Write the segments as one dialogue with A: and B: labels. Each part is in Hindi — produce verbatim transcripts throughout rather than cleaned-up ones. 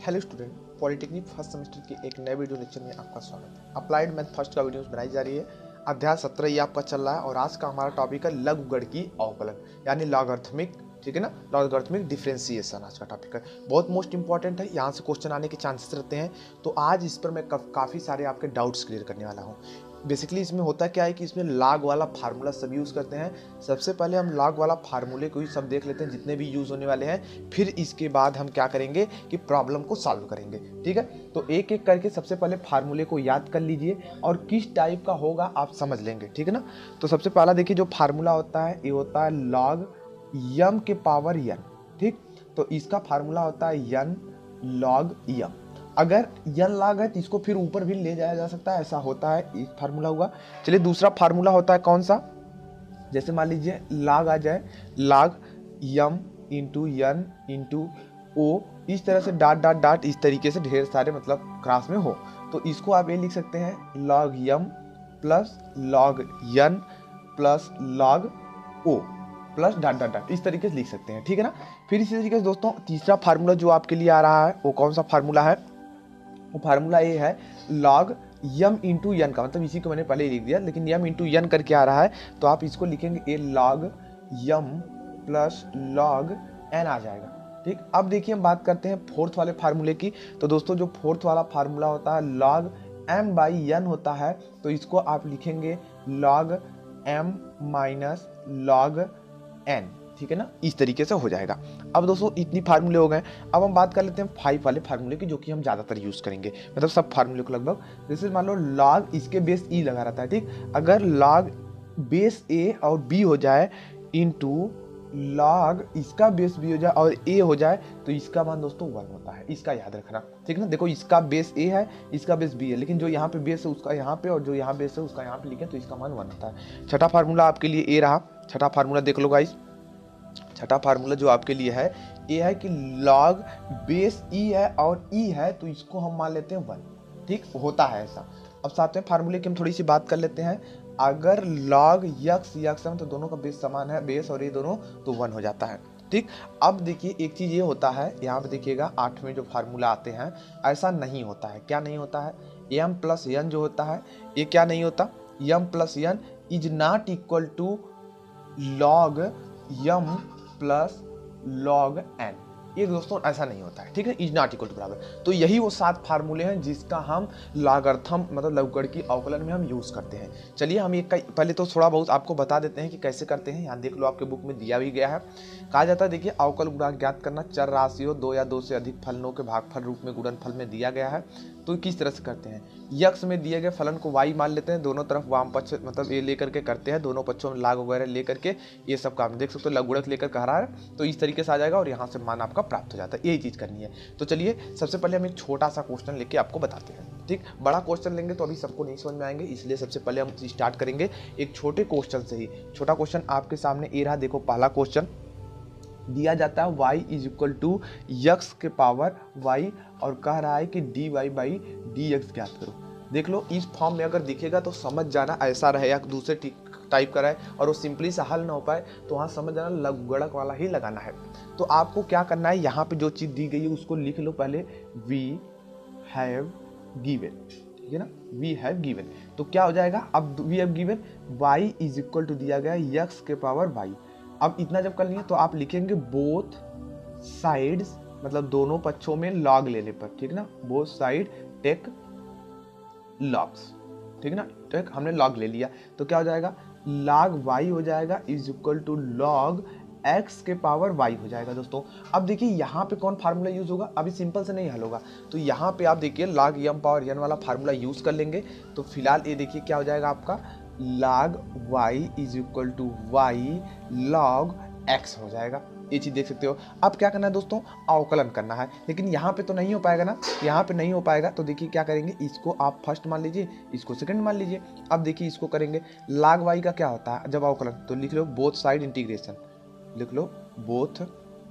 A: Hello student, polytechnic first semester के एक नए वीडियो लेक्चर में आपका स्वागत है। अप्लाइड मैथ फर्स्ट का वीडियो बनाई जा रही है। अध्याय सत्रह ये आपका चल रहा है और आज का हमारा टॉपिक है लघुगणकीय अवकलन यानी लॉगरिथमिक, ठीक है ना, लॉगरिथमिक डिफरेंशिएशन आज का टॉपिक है। बहुत मोस्ट इंपॉर्टेंट है, यहाँ से क्वेश्चन आने के चांसेस रहते हैं। तो आज इस पर मैं काफ़ी सारे आपके डाउट्स क्लियर करने वाला हूँ। बेसिकली इसमें होता क्या है कि इसमें लॉग वाला फार्मूला सब यूज़ करते हैं। सबसे पहले हम लॉग वाला फार्मूले को ही सब देख लेते हैं जितने भी यूज़ होने वाले हैं, फिर इसके बाद हम क्या करेंगे कि प्रॉब्लम को सॉल्व करेंगे। ठीक है, तो एक एक करके सबसे पहले फार्मूले को याद कर लीजिए और किस टाइप का होगा आप समझ लेंगे। ठीक है ना, तो सबसे पहला देखिए जो फार्मूला होता है ये होता है लॉग यम के पावर यन। ठीक, तो इसका फार्मूला होता है यन लॉग यम। अगर यन लॉग है तो इसको फिर ऊपर भी ले जाया जा सकता है, ऐसा होता है, एक फार्मूला हुआ। चलिए दूसरा फार्मूला होता है कौन सा, जैसे मान लीजिए लॉग आ जाए log m into n into o, इस तरह से डाट डाट डाट इस तरीके से ढेर सारे मतलब क्लास में हो, तो इसको आप ये लिख सकते हैं log m plus log n plus log o plus dot dot dot, इस तरीके से लिख सकते हैं। ठीक है ना, फिर इसी तरीके से दोस्तों तीसरा फार्मूला जो आपके लिए आ रहा है वो कौन सा फार्मूला है, वो फार्मूला ये है लॉग यम इंटू यन का, मतलब इसी को मैंने पहले ही लिख दिया, लेकिन यम इंटू यन करके आ रहा है तो आप इसको लिखेंगे a log m plus log n आ जाएगा। ठीक, अब देखिए हम बात करते हैं फोर्थ वाले फार्मूले की। तो दोस्तों जो फोर्थ वाला फार्मूला होता है लॉग एम बाई यन होता है, तो इसको आप लिखेंगे log m minus log n. ठीक है ना, इस तरीके से हो जाएगा। अब दोस्तों इतनी फार्मूले हो गए, अब हम बात कर लेते हैं फाइव वाले फार्मूले की, जो कि हम ज़्यादातर यूज़ करेंगे, मतलब सब फार्मूले को लगभग। जैसे मान लो लॉग इसके बेस ई लगा रहता है। ठीक, अगर लॉग बेस ए और बी हो जाए इंटू लॉग इसका बेस बी हो जाए और ए हो जाए तो इसका मान दोस्तों वन होता है, इसका याद रखना। ठीक है ना, देखो इसका बेस ए है, इसका बेस बी है, लेकिन जो यहाँ पे बेस है उसका यहाँ पे और जो यहाँ बेस है उसका यहाँ पे लिखें तो इसका मान वन होता है। छठा फार्मूला आपके लिए ए रहा, छठा फार्मूला देख लो गाइस। छठा फार्मूला जो आपके लिए है ये है कि लॉग बेस ई है और ई है तो इसको हम मान लेते हैं वन। ठीक, होता है ऐसा। अब सातवें फार्मूले की हम थोड़ी सी बात कर लेते हैं। अगर लॉग यक्स यक्स है तो दोनों का बेस समान है, बेस और ये दोनों, तो वन हो जाता है। ठीक, अब देखिए एक चीज़ ये होता है, यहाँ पे देखिएगा आठवें जो फार्मूला आते हैं ऐसा नहीं होता है। क्या नहीं होता है, एम प्लस एन जो होता है ये क्या नहीं होता, m plus n is not equal to log m plus log n, ये दोस्तों ऐसा नहीं होता है। ठीक है, इज नॉट इक्वल टू बराबर। तो यही वो सात फार्मूले हैं जिसका हम लॉगरिथम मतलब लघुगणकीय अवकलन में हम यूज़ करते हैं। चलिए हम एक का पहले तो थोड़ा बहुत आपको बता देते हैं कि कैसे करते हैं। यहाँ देख लो आपके बुक में दिया भी गया है। कहा जाता है देखिए अवकल गुणांक ज्ञात करना, चर राशियों दो या दो से अधिक फलनों के भागफल रूप में गुणनफल में दिया गया है। तो किस तरह से करते हैं, यक्स में दिए गए फलन को वाई मान लेते हैं, दोनों तरफ वाम पक्ष मतलब ये लेकर के करते हैं, दोनों पक्षों में लाग वगैरह लेकर के ये सब काम देख सकते हो, लघुगणक लेकर कह रहा है तो इस तरीके से आ जाएगा और यहाँ से मान आपका प्राप्त हो जाता है। यही चीज़ करनी है। तो चलिए सबसे पहले हम एक छोटा सा क्वेश्चन लेके आपको बताते हैं। ठीक, बड़ा क्वेश्चन लेंगे तो अभी सबको नहीं समझ में आएंगे, इसलिए सबसे पहले हम स्टार्ट करेंगे एक छोटे क्वेश्चन से ही। छोटा क्वेश्चन आपके सामने ए रहा, देखो पहला क्वेश्चन दिया जाता है y is equal to x के पावर y और कह रहा है कि d y by d x ज्ञात करो। देख लो इस फॉर्म में अगर दिखेगा तो समझ जाना ऐसा रहे या दूसरे टाइप का रहे और वो सिंपली से हल ना हो पाए तो वहाँ समझ जाना लघुगणक वाला ही लगाना है। तो आपको क्या करना है, यहाँ पे जो चीज़ दी गई है उसको लिख लो पहले, वी हैव गिवन। ठीक है ना, वी हैव गिवन, तो क्या हो जाएगा, अब we have given y is equal to दिया गया यक्स के पावर y। अब इतना जब कर लिए तो आप लिखेंगे बोथ साइड्स, मतलब दोनों पक्षों में लॉग लेने पर। ठीक ना, बोथ साइड टेक लॉग्स। ठीक ना, टेक हमने लॉग ले लिया तो क्या हो जाएगा, लॉग y हो जाएगा is equal to log x के पावर y हो जाएगा। दोस्तों अब देखिए यहाँ पे कौन फार्मूला यूज होगा, अभी सिंपल से नहीं हल होगा, तो यहाँ पे आप देखिए लॉग यम पावर n वाला फार्मूला यूज कर लेंगे। तो फिलहाल ये देखिए क्या हो जाएगा आपका log y is equal to y log x हो जाएगा। ये चीज़ देख सकते हो। अब क्या करना है दोस्तों, अवकलन करना है, लेकिन यहाँ पे तो नहीं हो पाएगा ना, यहाँ पे नहीं हो पाएगा तो देखिए क्या करेंगे, इसको आप फर्स्ट मान लीजिए, इसको सेकंड मान लीजिए। अब देखिए इसको करेंगे log y का क्या होता है जब अवकलन, तो लिख लो बोथ साइड इंटीग्रेशन, लिख लो both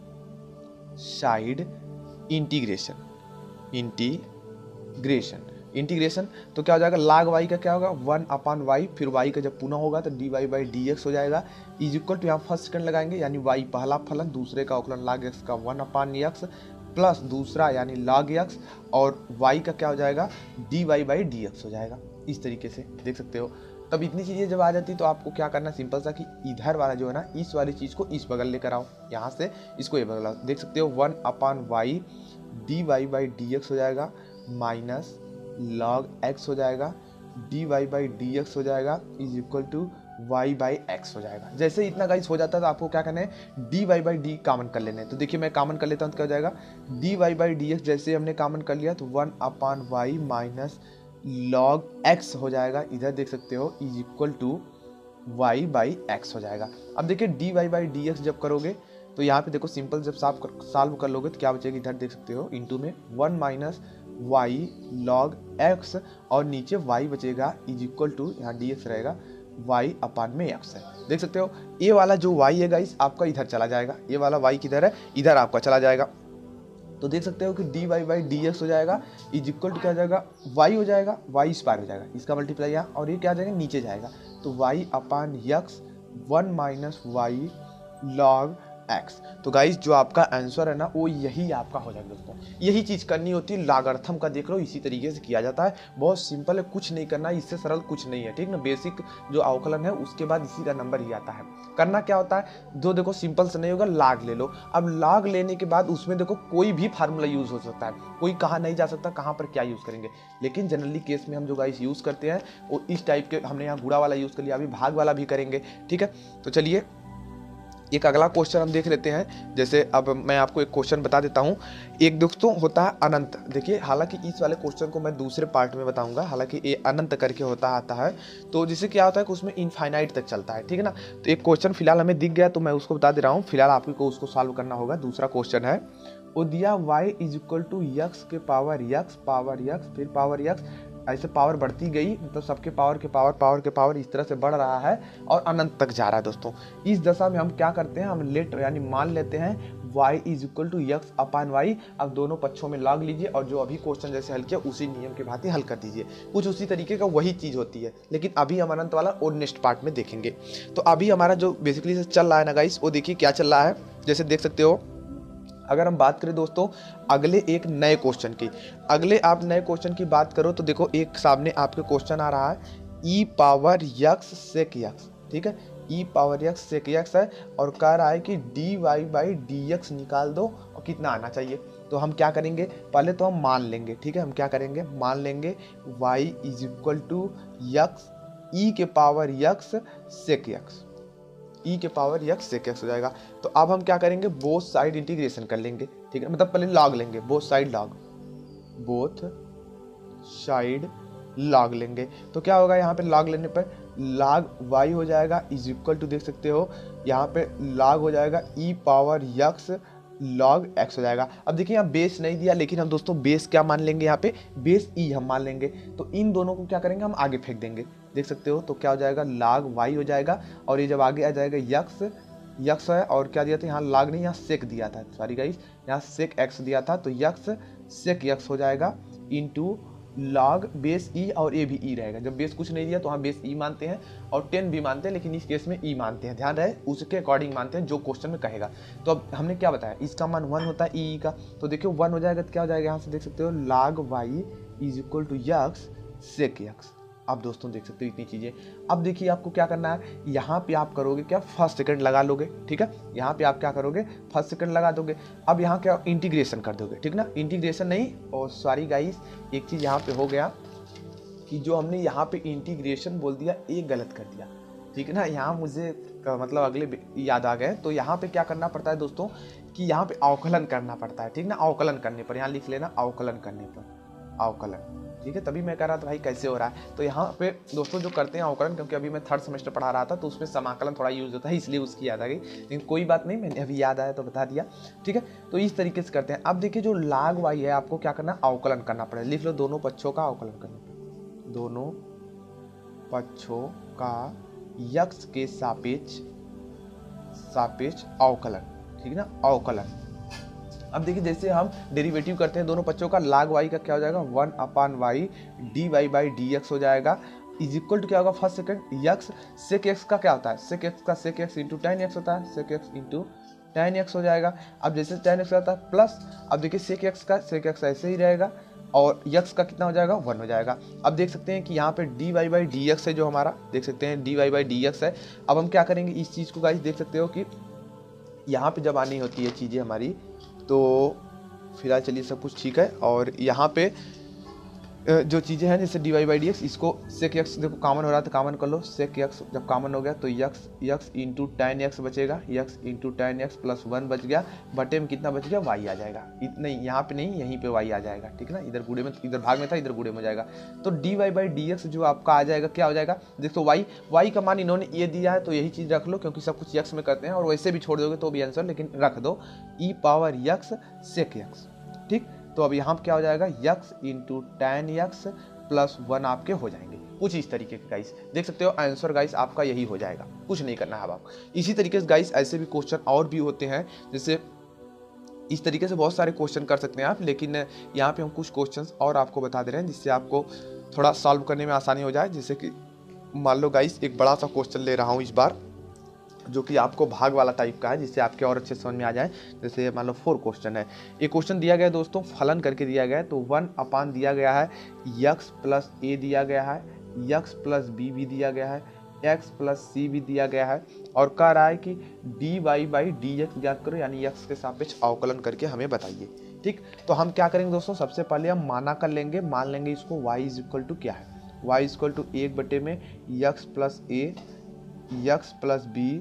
A: side integration, integration integration तो क्या हो जाएगा, लाग वाई का क्या होगा, वन अपान वाई, फिर वाई का जब पुनः होगा तो d y by d x हो जाएगा इज इक्वल टू यहाँ फर्स्ट सेकंड लगाएंगे, यानी वाई पहला फलन, दूसरे का अवकलन लाग एक्स का वन अपान एक्स प्लस दूसरा यानी लॉग एक्स और y का क्या हो जाएगा d y by d x हो जाएगा। इस तरीके से देख सकते हो। तब इतनी चीज़ें जब आ जाती तो आपको क्या करना सिंपल सा कि इधर वाला जो है ना इस वाली चीज़ को इस बगल लेकर आओ, यहाँ से इसको ये बगल आओ। देख सकते हो one upon y d y by d x हो जाएगा माइनस लॉग एक्स हो जाएगा d y by d x हो जाएगा is equal to y by x हो जाएगा। जैसे इतना गाइस हो जाता है तो आपको क्या करना है d y by d common कर लेना है। तो देखिए मैं कॉमन कर लेता हूँ तो क्या हो जाएगा d y by d x, जैसे हमने कॉमन कर लिया तो one upon y minus log x हो जाएगा, इधर देख सकते हो is equal to y by x हो जाएगा। अब देखिए d y by d x जब करोगे तो यहाँ पे देखो सिंपल जब साफ कर, सॉल्व कर लोगे तो क्या बचेगा, इधर देख सकते हो इंटू में one minus y log x और नीचे वाई बचेगा इज इक्वल टू यहाँ डी एक्स रहेगा y अपान में x है। देख सकते हो ये वाला जो y है गाइस आपका इधर चला जाएगा, ये वाला y किधर है इधर आपका चला जाएगा। तो देख सकते हो कि d y by d x हो जाएगा इज इक्वल टू क्या हो जाएगा y हो जाएगा y स्क्वायर हो जाएगा, इसका मल्टीप्लाई यहाँ और ये क्या आ जाएगा नीचे जाएगा तो y upon x one minus y log x. तो गाइस जो आपका आंसर है ना वो यही आपका हो जाएगा दोस्तों। यही चीज़ करनी होती है, लॉगरिथम का देख लो इसी तरीके से किया जाता है, बहुत सिंपल है, कुछ नहीं करना, इससे सरल कुछ नहीं है, ठीक ना। बेसिक जो अवकलन है उसके बाद इसी का नंबर ही आता है। करना क्या होता है जो देखो सिंपल से नहीं होगा, लॉग ले लो। अब लॉग लेने के बाद उसमें देखो कोई भी फार्मूला यूज हो सकता है, कोई कहाँ नहीं जा सकता कहाँ पर क्या यूज़ करेंगे, लेकिन जनरली केस में हम जो गाइस यूज़ करते हैं वो इस टाइप के, हमने यहाँ गुणा वाला यूज़ कर लिया, अभी भाग वाला भी करेंगे, ठीक है। तो चलिए एक अगला क्वेश्चन हम देख लेते हैं। जैसे अब मैं आपको एक क्वेश्चन बता देता हूँ। एक दोस्तों होता है अनंत, देखिए हालांकि इस वाले क्वेश्चन को मैं दूसरे पार्ट में बताऊंगा, हालांकि ये अनंत करके होता आता है, तो जिससे क्या होता है कि उसमें इनफाइनाइट तक चलता है, ठीक है ना। तो एक क्वेश्चन फिलहाल हमें दिख गया तो मैं उसको बता दे रहा हूँ, फिलहाल आपको को उसको सॉल्व करना होगा। दूसरा क्वेश्चन है वो दिया y is equal to x के पावर यक्स पावर यक्स फिर पावर यक्स, ऐसे पावर बढ़ती गई, मतलब सबके पावर के पावर पावर के पावर इस तरह से बढ़ रहा है और अनंत तक जा रहा है दोस्तों। इस दशा में हम क्या करते हैं, हम लेट यानी मान लेते हैं y is equal to x upon y. अब दोनों पक्षों में लॉग लीजिए और जो अभी क्वेश्चन जैसे हल किया उसी नियम के भांति हल कर दीजिए। कुछ उसी तरीके का वही चीज़ होती है, लेकिन अभी हम अनंत वाला और नेक्स्ट पार्ट में देखेंगे। तो अभी हमारा जो बेसिकली से चल रहा है ना गाइस, वो देखिए क्या चल रहा है। जैसे देख सकते हो अगर हम बात करें दोस्तों अगले एक नए क्वेश्चन की, अगले आप नए क्वेश्चन की बात करो तो देखो एक सामने आपके क्वेश्चन आ रहा है e power x sec x, ठीक है, e power x sec x है और कह रहा है कि d y by d x निकाल दो और कितना आना चाहिए। तो हम क्या करेंगे, पहले तो हम मान लेंगे, ठीक है, हम क्या करेंगे मान लेंगे y is equal to x e के power x sec x, e के पावर यक्स सेक एक्स हो जाएगा। तो अब हम क्या करेंगे बोथ साइड इंटीग्रेशन कर लेंगे, ठीक है, मतलब पहले लॉग लेंगे, both side log, both side log लेंगे। तो क्या होगा यहाँ पे लॉग लेने पर लॉग y हो जाएगा इज इक्वल टू देख सकते हो यहाँ पे लॉग हो जाएगा e power x log x हो जाएगा। अब देखिए यहाँ बेस नहीं दिया, लेकिन हम दोस्तों बेस क्या मान लेंगे, यहाँ पे बेस e हम मान लेंगे। तो इन दोनों को क्या करेंगे हम आगे फेंक देंगे, देख सकते हो। तो क्या हो जाएगा log y हो जाएगा और ये जब आगे आ जाएगा यक्स यक्स है और क्या दिया था यहाँ log नहीं, यहाँ सेक दिया था, सॉरी गाइस, यहाँ सेक x दिया था, तो यक्स सेक यक्स हो जाएगा इनटू लॉग बेस ई और ए भी ई रहेगा। जब बेस कुछ नहीं दिया तो हाँ बेस ई मानते हैं और टेन भी मानते हैं, लेकिन इस केस में ई मानते हैं, ध्यान रहे उसके अकॉर्डिंग मानते हैं जो क्वेश्चन में कहेगा। तो अब हमने क्या बताया, इसका मान वन होता है ई का, तो देखियो वन हो जाएगा तो क्या हो जाएगा यहाँ से देख सकते हो log y is equal to x sec x. अब दोस्तों देख सकते हो इतनी चीज़ें। अब देखिए आपको क्या करना है, यहाँ पे आप करोगे क्या फर्स्ट सेकंड लगा लोगे, ठीक है, यहाँ पे आप क्या करोगे फर्स्ट सेकंड लगा दोगे। अब यहाँ क्या इंटीग्रेशन कर दोगे, ठीक ना, इंटीग्रेशन नहीं, और सॉरी गाइस एक चीज़ यहाँ पे हो गया कि जो हमने यहाँ पे इंटीग्रेशन बोल दिया एक गलत कर दिया, ठीक है ना, यहाँ मुझे मतलब अगले याद आ गए। तो यहाँ पे क्या करना पड़ता है दोस्तों कि यहाँ पे अवकलन करना पड़ता है, ठीक ना, अवकलन करने पर, यहाँ लिख लेना अवकलन करने पर, अवकलन, ठीक है। तभी मैं कह रहा था भाई कैसे हो रहा है। तो यहाँ पे दोस्तों जो करते हैं अवकलन, क्योंकि अभी मैं थर्ड सेमेस्टर पढ़ा रहा था तो उसमें समाकलन थोड़ा यूज होता है, इसलिए उसकी याद आ गई, लेकिन कोई बात नहीं, मैंने अभी याद आया तो बता दिया, ठीक है। तो इस तरीके से करते हैं। अब देखिए जो log y है आपको क्या करना, अवकलन करना पड़ेगा, लिख लो दोनों पक्षों का अवकलन करना पड़ेगा, दोनों पक्षों का यक्स के सापेक्ष सापेक्ष अवकलन, ठीक है ना, अवकलन। अब देखिए जैसे हम डेरिवेटिव करते हैं दोनों पक्षों का, log y का क्या हो जाएगा one upon y d y by d x हो जाएगा इज इक्वल टू क्या होगा first second x sec x का क्या होता है, सेक एक्स का sec x into tan x होता है, sec x into tan x हो जाएगा। अब जैसे टेन एक्स आता है प्लस, अब देखिए सेक एक्स का सेक एक्स ऐसे ही रहेगा और यक्स का कितना हो जाएगा, वन हो जाएगा। अब देख सकते हैं कि यहाँ पे d y by d x है जो हमारा, देख सकते हैं d y by d x है। अब हम क्या करेंगे इस चीज़ को गाइस, देख सकते हो कि यहाँ पे जब आनी होती है चीज़ें हमारी, तो फिलहाल चलिए सब कुछ ठीक है। और यहाँ पे जो चीज़ें हैं जैसे d y by d x, इसको सेक एक्स देखो कॉमन हो रहा था, कॉमन कर लो। सेक एक्स जब कॉमन हो गया तो x x into tan x बचेगा, x into tan x plus one बच गया, बटे में कितना बच गया, वाई आ जाएगा। इतना यहाँ पे नहीं, यहीं पे वाई आ जाएगा, ठीक है ना। इधर गुड़े में, इधर भाग में था, इधर गुड़े में हो जाएगा। तो d y by d x जो आपका आ जाएगा, क्या हो जाएगा, देखो वाई वाई का मान इन्होंने ये दिया है तो यही चीज़ रख लो, क्योंकि सब कुछ यक्स में करते हैं, और वैसे भी छोड़ दोगे तो भी आंसर, लेकिन रख दो e power x sec x, ठीक। तो अब यहाँ क्या हो जाएगा, x into tan x plus one आपके हो जाएंगे कुछ इस तरीके के गाइस। देख सकते हो आंसर गाइस आपका यही हो जाएगा, कुछ नहीं करना है अब आपको। इसी तरीके से गाइस ऐसे भी क्वेश्चन और भी होते हैं, जैसे इस तरीके से बहुत सारे क्वेश्चन कर सकते हैं आप, लेकिन यहाँ पे हम कुछ क्वेश्चंस और आपको बता दे रहे हैं जिससे आपको थोड़ा सॉल्व करने में आसानी हो जाए। जैसे कि मान लो गाइस एक बड़ा सा क्वेश्चन ले रहा हूँ इस बार, जो कि आपको भाग वाला टाइप का है, जिससे आपके और अच्छे समझ में आ जाए। जैसे मान लो फोर क्वेश्चन है, एक क्वेश्चन दिया गया है दोस्तों, फलन करके दिया गया है, तो वन अपान दिया गया है, यक्स प्लस ए दिया गया है, यक्स प्लस बी भी दिया गया है, एक्स प्लस सी भी दिया गया है, और कह रहा है कि d y by d x ज्ञात करो, यानी यक्स के सापेक्ष अवकलन करके हमें बताइए, ठीक। तो हम क्या करेंगे दोस्तों, सबसे पहले हम माना कर लेंगे, मान लेंगे इसको y इज इक्वल टू क्या है, y इज इक्वल टू एक बटे में x plus a x plus b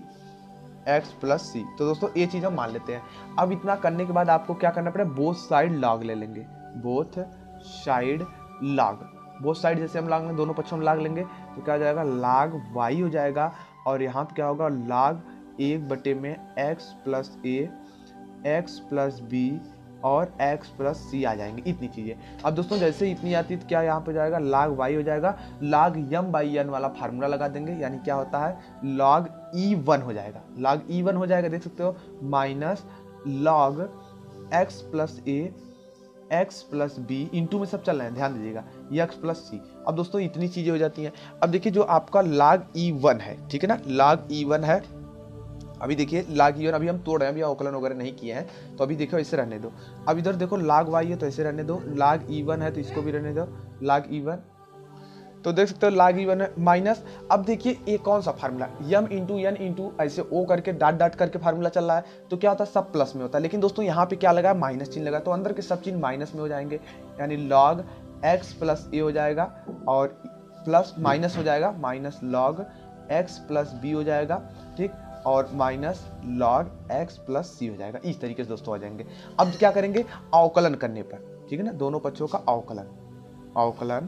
A: x plus c. तो दोस्तों ये चीज़ हम मान लेते हैं। अब इतना करने के बाद आपको क्या करना पड़ेगा, बोथ साइड लॉग ले लेंगे, both side log, both side जैसे हम लॉग लेंगे, दोनों पक्षों में लॉग लेंगे तो क्या हो जाएगा, लॉग वाई हो जाएगा, और यहाँ पे क्या होगा, लॉग एक बटे में x plus a x plus b और x प्लस सी आ जाएंगे, इतनी चीज़ें। अब दोस्तों जैसे इतनी आती है तो क्या यहाँ पे जाएगा, log y हो जाएगा, log m बाई n वाला फार्मूला लगा देंगे, यानी क्या होता है, log ई वन हो जाएगा, log ई वन हो जाएगा, देख सकते हो, minus log x plus a x plus b, into में सब चल रहे हैं, ध्यान दीजिएगा, एक्स प्लस सी। अब दोस्तों इतनी चीज़ें हो जाती हैं। अब देखिए जो आपका log ई वन है, ठीक है ना, log ई वन है, अभी देखिए log ई वन अभी हम तोड़ रहे हैं, अभी अवकलन वगैरह नहीं किए हैं, तो अभी देखो ऐसे रहने दो। अब इधर देखो log y है तो ऐसे रहने दो, log ई वन है तो इसको भी रहने दो, log ई वन, तो देख सकते हो log ई वन है माइनस। अब देखिए ये कौन सा फार्मूला, m इंटू एन इंटू ऐसे o करके डाट डाट करके फार्मूला चल रहा है, तो क्या होता है, सब प्लस में होता है, लेकिन दोस्तों यहाँ पे क्या लगा है, माइनस चिन्ह लगा, तो अंदर के सब चिन्ह माइनस में हो जाएंगे, यानी log x प्लस ए हो जाएगा, और प्लस माइनस हो जाएगा, minus log x plus b हो जाएगा, ठीक, और minus log x plus c हो जाएगा। इस तरीके से दोस्तों आ जाएंगे। अब क्या करेंगे, अवकलन करने पर, ठीक है ना, दोनों पक्षों का अवकलन, अवकलन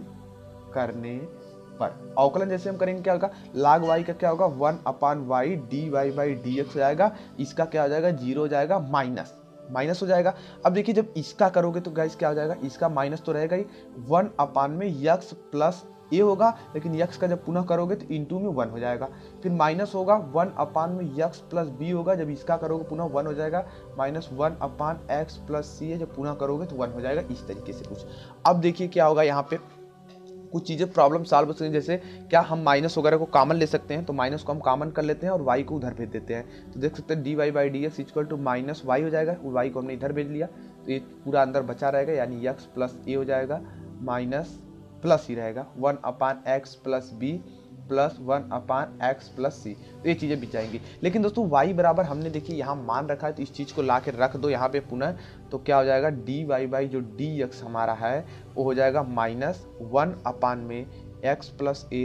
A: करने पर, अवकलन जैसे हम करेंगे क्या होगा, log y का क्या होगा, one upon y d y by d x हो जाएगा, इसका क्या हो जाएगा, जीरो हो जाएगा, माइनस माइनस हो जाएगा। अब देखिए जब इसका करोगे तो गाइस क्या हो जाएगा, इसका माइनस तो रहेगा ही, वन अपान में यक्स प्लस ए होगा, लेकिन यक्स का जब पुनः करोगे तो इंटू में वन हो जाएगा, फिर माइनस होगा, वन अपान में यक्स प्लस बी होगा, जब इसका करोगे पुनः वन हो जाएगा, minus one upon x plus c है, जब पुनः करोगे तो वन हो जाएगा, इस तरीके से कुछ। अब देखिए क्या होगा, यहाँ पे कुछ चीज़ें प्रॉब्लम सॉल्व हो सकती हैं, जैसे क्या हम माइनस वगैरह को कॉमन ले सकते हैं, तो माइनस को हम कॉमन कर लेते हैं और वाई को उधर भेज देते हैं, तो देख सकते हैं d y by d x equal to minus y हो जाएगा, वाई को हमने इधर भेज लिया तो ये पूरा अंदर बचा रहेगा, यानी एक्स प्लस ए हो जाएगा, माइनस प्लस ही रहेगा, one upon x plus b plus one upon x plus c, तो ये चीज़ें बिच जाएंगी। लेकिन दोस्तों y बराबर हमने देखिए यहाँ मान रखा है, तो इस चीज़ को ला के रख दो यहाँ पे पुनः, तो क्या हो जाएगा, डी वाई बाई जो डी एक्स हमारा है वो हो जाएगा माइनस वन अपान में x plus a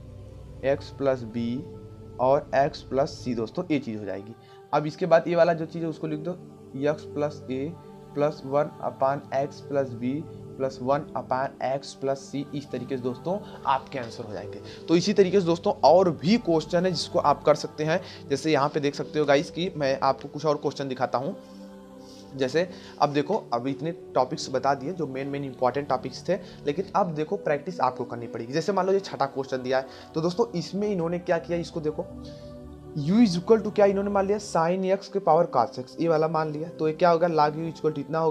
A: x plus b और एक्स प्लस सी, दोस्तों ये चीज़ हो जाएगी। अब इसके बाद ये वाला जो चीज़ है उसको लिख दो, x plus a plus one upon x plus b plus one upon x plus c, इस तरीके से दोस्तों आपके आंसर हो जाएंगे। तो इसी तरीके से दोस्तों और भी क्वेश्चन है जिसको आप कर सकते हैं, जैसे यहाँ पे देख सकते हो गाइस कि मैं आपको कुछ और क्वेश्चन दिखाता हूँ। जैसे अब देखो, अब इतने टॉपिक्स बता दिए जो मेन मेन इंपॉर्टेंट टॉपिक्स थे, लेकिन अब देखो प्रैक्टिस आपको करनी पड़ेगी। जैसे मान लो ये छठा क्वेश्चन दिया है, तो दोस्तों इसमें इन्होंने क्या किया, इसको देखो, u इज इक्वल टू क्या इन्होंने मान लिया, साइन एक्स के पावर कॉस एक्स, ये वाला मान लिया, तो ये क्या होगा, log u इक्वल टू इतना हो गया।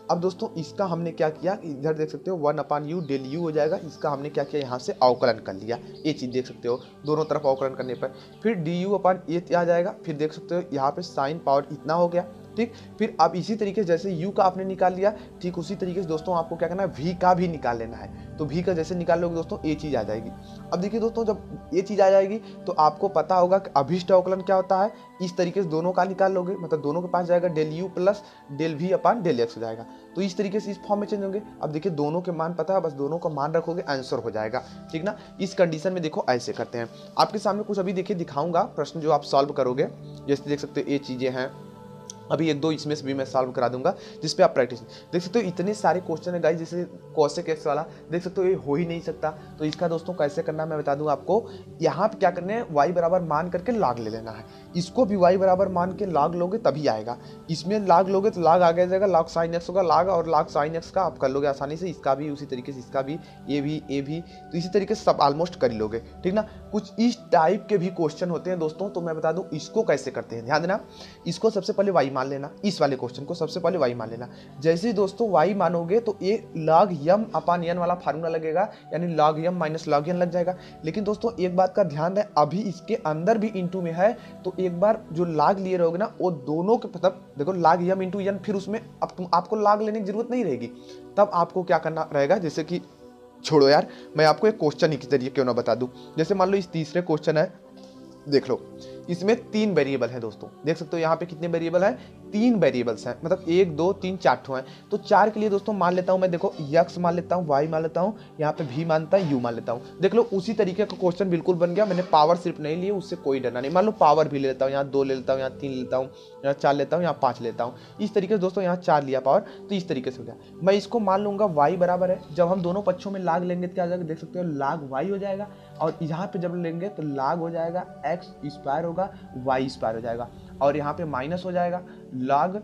A: अब दोस्तों इसका हमने क्या किया, इधर देख सकते हो one upon u del u हो जाएगा, इसका हमने क्या किया यहाँ से अवकलन कर लिया, ये चीज़ देख सकते हो दोनों तरफ अवकलन करने पर। फिर डी यू अपान ये आ जाएगा, फिर देख सकते हो यहाँ पे साइन पावर इतना हो गया, ठीक। फिर अब इसी तरीके से जैसे u का आपने निकाल लिया, ठीक उसी तरीके से दोस्तों आपको क्या करना है, v का भी निकाल लेना है। तो v का जैसे निकाल लोगे दोस्तों ये चीज़ आ जाएगी। अब देखिए दोस्तों जब ये चीज़ आ जाएगी तो आपको पता होगा कि अभिष्ट अवकलन क्या होता है, इस तरीके से दोनों का निकाल लोगे, मतलब दोनों के पास जाएगा del u plus del v upon del x हो जाएगा। तो इस तरीके से इस फॉर्म में चेंज होंगे। अब देखिए दोनों के मान पता है, बस दोनों का मान रखोगे आंसर हो जाएगा, ठीक ना। इस कंडीशन में देखो ऐसे करते हैं, आपके सामने कुछ अभी देखिए दिखाऊंगा प्रश्न जो आप सॉल्व करोगे। जैसे देख सकते हो ये चीज़ें हैं, अभी एक दो इसमें से भी मैं सॉल्व करा दूंगा जिस पे आप प्रैक्टिस देख सकते हो। इतने सारे क्वेश्चन है गाइस, जैसे कॉसेक एक्स वाला देख सकते हो ये हो ही नहीं सकता। तो इसका दोस्तों कैसे करना है मैं बता दूं आपको। यहाँ पे क्या करना है, y बराबर मान करके log ले लेना है, इसको भी y बराबर मान के log लोगे तभी आएगा। इसमें log लोगे तो log आगे जाएगा, log sin x होगा, log और log sin x का आप कर लोगे आसानी से, इसका भी उसी तरीके से, इसका भी, ये भी, ये भी, तो इसी तरीके से सब ऑलमोस्ट कर लोगे, ठीक ना। कुछ इस टाइप के भी क्वेश्चन होते हैं दोस्तों, तो मैं बता दूं इसको कैसे करते हैं, ध्यान देना। इसको सबसे पहले y मान लेना, इस वाले क्वेश्चन को सबसे पहले y मान लेना। जैसे ही दोस्तों y मानोगे तो ये log m अपान n वाला फार्मूला लगेगा, यानी log m minus log n लग जाएगा। लेकिन दोस्तों एक बात का ध्यान है, अभी इसके अंदर भी इंटू में है, तो एक बार जो log लिए रहोगे ना वो दोनों के मतलब देखो log m इंटू n, फिर उसमें अब तुम आपको log लेने की जरूरत नहीं रहेगी। तब आपको क्या करना रहेगा, जैसे कि छोड़ो यार, मैं आपको एक क्वेश्चन ही के जरिए क्यों ना बता दूं। जैसे मान लो इस तीसरे क्वेश्चन है, देख लो इसमें तीन वेरिएबल है दोस्तों, देख सकते हो यहाँ पे कितने वेरिएबल हैं, तीन वेरिएबल्स हैं, मतलब एक दो तीन चार ठो हैं। तो चार के लिए दोस्तों मान लेता हूँ मैं, देखो x मान लेता हूँ, y मान लेता हूँ, यहाँ पे v मानता है, u मान लेता हूँ। देख लो उसी तरीके का क्वेश्चन बिल्कुल बन गया, मैंने पावर सिर्फ नहीं लिए, उससे कोई डरना नहीं। मान लो पावर भी ले लेता हूँ, यहाँ दो ले लेता हूँ, यहाँ तीन लेता हूँ, यहाँ चार लेता हूँ, यहाँ पाँच लेता हूँ, इस तरीके से दोस्तों यहाँ चार लिया पावर, तो इस तरीके से हो गया। मैं इसको मान लूंगा y बराबर है, जब हम दोनों पक्षों में लाग लेंगे तो क्या हो जाएगा, देख सकते हो लाग y हो जाएगा, और यहाँ पे जब लेंगे तो लाग हो जाएगा एक्स स्क्वायर होगा, वाई स्क्वायर हो जाएगा, और यहाँ पे माइनस हो जाएगा लॉग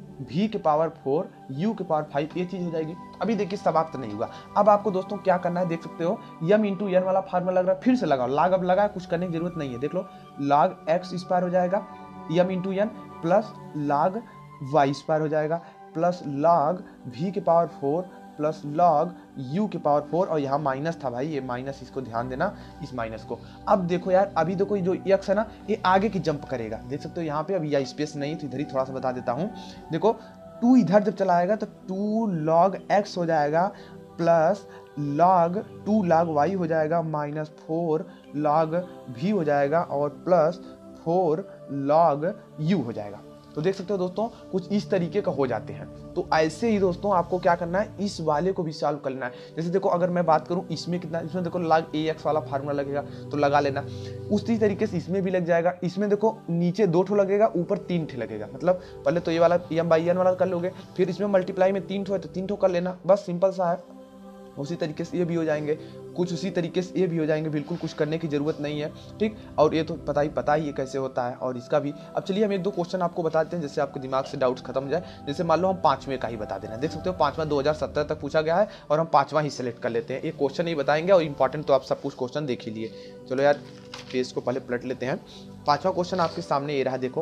A: v के पावर फोर u के पावर फाइव, ये चीज हो जाएगी। अभी देखिए समाप्त नहीं हुआ, अब आपको दोस्तों क्या करना है, देख सकते हो m इंटू एन वाला फार्मूला लग रहा है, फिर से लगाओ, लॉग अब लगा, कुछ करने की जरूरत नहीं है। देख लो लॉग एक्स स्क्वायर हो जाएगा m into n plus log y square हो जाएगा, प्लस लॉग v के power four plus log u के पावर फोर, और यहाँ माइनस था भाई, ये माइनस, इसको ध्यान देना इस माइनस को। अब देखो यार, अभी देखो जो x है ना ये आगे की जंप करेगा, देख सकते हो यहाँ पे अभी यह स्पेस नहीं है तो इधर ही थोड़ा सा बता देता हूँ। देखो टू इधर जब चला आएगा तो टू लॉग x हो जाएगा plus log two log y हो जाएगा माइनस फोर लॉग v हो जाएगा और प्लस फोर लॉग u हो जाएगा। तो देख सकते हो दोस्तों कुछ इस तरीके का हो जाते हैं। तो ऐसे ही दोस्तों आपको क्या करना है, इस वाले को भी सॉल्व करना है। जैसे देखो अगर मैं बात करूं इसमें कितना, इसमें देखो log ax वाला फार्मूला लगेगा तो लगा लेना, उसी तरीके से इसमें भी लग जाएगा। इसमें देखो नीचे दो ठो लगेगा, ऊपर तीन ठो लगेगा, मतलब पहले तो ये वाला एम बाई एन वाला कर लोगे, फिर इसमें मल्टीप्लाई में तीन ठो है तो तीन ठो कर लेना, बस सिंपल सा है। उसी तरीके से ये भी हो जाएंगे, कुछ उसी तरीके से ये भी हो जाएंगे, बिल्कुल कुछ करने की जरूरत नहीं है, ठीक। और ये तो पता ही पता ही ये कैसे होता है, और इसका भी। अब चलिए हम एक दो क्वेश्चन आपको बताते हैं जिससे आपके दिमाग से डाउट्स खत्म हो जाए। जैसे मान लो हम पांचवें का ही बता देना, देख सकते हो पांचवा दो हजार सत्रह तक पूछा गया है और हम पांचवा ही सिलेक्ट कर लेते हैं। ये क्वेश्चन ही बताएंगे और इंपॉर्टेंट तो आप सब कुछ क्वेश्चन देख ही लिए। चलो यार पेज को पहले पलट लेते हैं। पांचवा क्वेश्चन आपके सामने ये रहा, देखो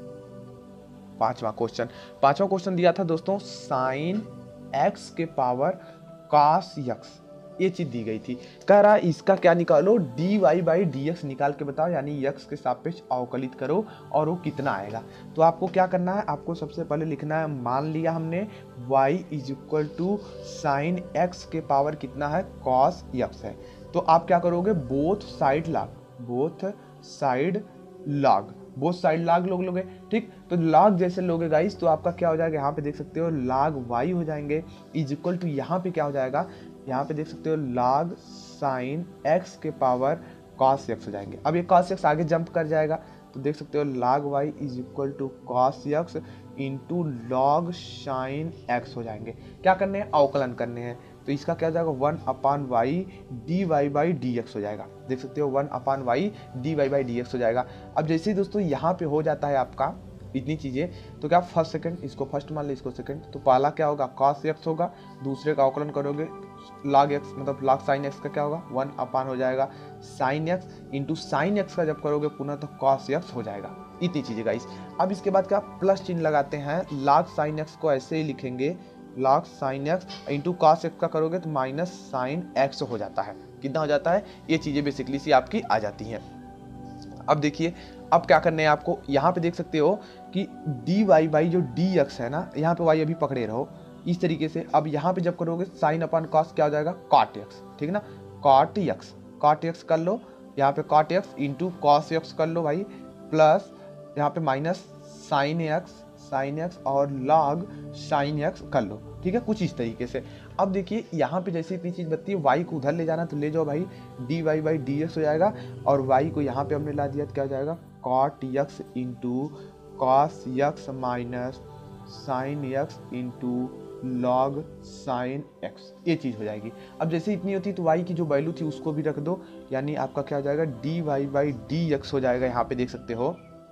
A: पांचवा क्वेश्चन पांचवा क्वेश्चन दिया था दोस्तों साइन एक्स के पावर कॉस एक्स, ये चीज दी गई थी। कह रहा इसका क्या निकालो, d y by d x निकाल के बताओ, यानी एक्स के सापेक्ष अवकलित करो और वो कितना आएगा। तो आपको क्या करना है, आपको सबसे पहले लिखना है, मान लिया हमने y is equal to sine x के पावर कितना है, कॉस एक्स है। तो आप क्या करोगे, both side log, both side log both side log लोग लोगे, ठीक। तो लॉग जैसे लोगे गाइस तो आपका क्या हो जाएगा, यहाँ पे देख सकते हो लॉग वाई हो जाएंगे इज इक्वल टू, यहाँ पे क्या हो जाएगा, यहाँ पे देख सकते हो लॉग साइन एक्स के पावर कॉस एक्स हो जाएंगे। अब ये कॉस एक्स आगे जंप कर जाएगा तो देख सकते हो log y is equal to cos x into log sign x हो जाएंगे। क्या करने हैं, अवकलन करने हैं। तो इसका क्या हो जाएगा, one upon y d y by d x हो जाएगा, देख सकते हो one upon y d y by d x हो जाएगा। अब जैसे ही दोस्तों यहाँ पे हो जाता है आपका इतनी चीज़ें, तो क्या फर्स्ट सेकंड, इसको फर्स्ट मान लो इसको सेकंड, तो पहला क्या होगा कॉस एक्स होगा, दूसरे का अवकलन करोगे लॉग एक्स मतलब लॉग साइन एक्स का क्या होगा, वन अपान हो जाएगा sine x into sine x का जब करोगे पुनः तो कॉस एक्स हो जाएगा। इतनी चीज़ें गाइस। अब इसके बाद क्या प्लस चिन्ह लगाते हैं, लॉग साइन एक्स को ऐसे ही लिखेंगे, log sign x into cos x का करोगे तो माइनस साइन एक्स हो जाता है। कितना हो जाता है, ये चीज़ें बेसिकली सी आपकी आ जाती हैं। अब देखिए अब क्या करना है आपको, यहाँ पे देख सकते हो कि डी वाई बाई जो डी एक्स है ना, यहाँ पे वाई अभी पकड़े रहो इस तरीके से। अब यहाँ पे जब करोगे साइन अपन कॉस क्या हो जाएगा, कॉट एक्स, ठीक है ना, कॉट एक्स, कॉट एक्स कर लो, यहाँ पे cot x into cos x कर लो भाई, प्लस यहाँ पे minus sign x, sine x और लॉग साइन एक्स कर लो, ठीक है, कुछ इस तरीके से। अब देखिए यहाँ पे जैसे इतनी चीज़ बनती है, वाई को उधर ले जाना तो ले जाओ भाई, d y by d x हो जाएगा, और वाई को यहाँ पे हमने ला दिया तो क्या हो जाएगा, cot x into cos x minus sign x into log sign x, ये चीज़ हो जाएगी। अब जैसे इतनी होती तो वाई की जो वैल्यू थी उसको भी रख दो, यानी आपका क्या हो जाएगा, d y by d x हो जाएगा, यहाँ पे देख सकते हो,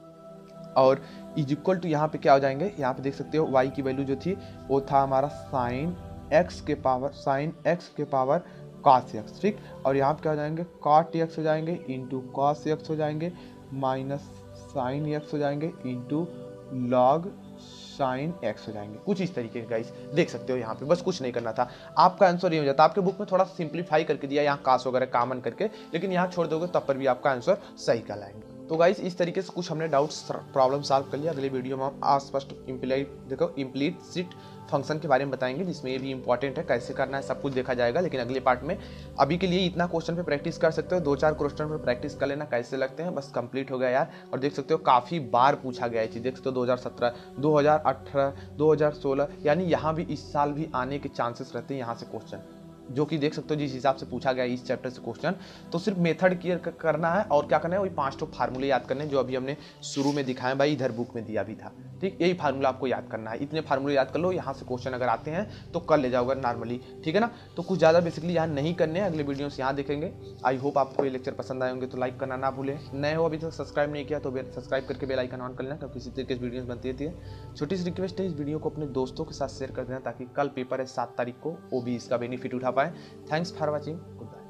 A: और इज इक्वल टू यहाँ पे क्या हो जाएंगे, यहाँ पे देख सकते हो वाई की वैल्यू जो थी वो था हमारा साइन एक्स के पावर, साइन एक्स के पावर कॉस एक्स, ठीक, और यहाँ पे क्या हो जाएंगे, कॉट एक्स हो जाएंगे इंटू कॉस एक्स हो जाएंगे माइनस साइन एक्स हो जाएंगे इंटू लॉग साइन एक्स हो जाएंगे, कुछ इस तरीके के गाइस देख सकते हो। यहाँ पे बस कुछ नहीं करना था, आपका आंसर ये हो जाता। आपके बुक में थोड़ा सिंप्लीफाई करके दिया यहाँ कास वगैरह कॉमन करके, लेकिन यहाँ छोड़ दोगे तब पर भी आपका आंसर सही कहलाएंगे। तो गाइस इस तरीके से कुछ हमने डाउट्स प्रॉब्लम सॉल्व कर लिया। अगले वीडियो में हम अस्पष्ट इम्प्लीट देखो इम्प्लीसिट फंक्शन के बारे में बताएंगे, जिसमें ये भी इंपॉर्टेंट है, कैसे करना है सब कुछ देखा जाएगा। लेकिन अगले पार्ट में अभी के लिए इतना क्वेश्चन पे प्रैक्टिस कर सकते हो, दो चार क्वेश्चन पे प्रैक्टिस कर लेना कैसे लगते हैं, बस कंप्लीट हो गया यार। और देख सकते हो काफ़ी बार पूछा गया है चीज़, देख सकते हो दो हज़ार सत्रह, दो हज़ार अठारह, दो हज़ार सोलह, यानी यहाँ भी इस साल भी आने के चांसेस रहते हैं यहाँ से क्वेश्चन, जो कि देख सकते हो जिस हिसाब से पूछा गया इस चैप्टर से क्वेश्चन। तो सिर्फ मेथड क्लियर करना है और क्या करना है, वही पांच तो फार्मूले याद करने जो अभी हमने शुरू में दिखाए भाई, इधर बुक में दिया भी था, ठीक, यही फार्मूला आपको याद करना है। इतने फार्मूले याद कर लो, यहाँ से क्वेश्चन अगर आते हैं तो कर ले जाओगे नॉर्मली, ठीक है ना। तो कुछ ज़्यादा बेसिकली यहाँ नहीं करने, अगले वीडियो से यहाँ देखेंगे। आई होप आपको ये लेक्चर पसंद आए होंगे, तो लाइक करना ना भूलें, नए हो अभी तक सब्सक्राइब नहीं किया तो सब्सक्राइब करके बेल आइकन ऑन कर लेना, क्योंकि इसी तरीके की वीडियोस बनती रहती है। छोटी सी रिक्वेस्ट है, इस वीडियो को अपने दोस्तों के साथ शेयर कर देना ताकि कल पेपर है सात तारीख को, वो भी इसका बेनिफिट उठा पाए। Thanks for watching, good bye.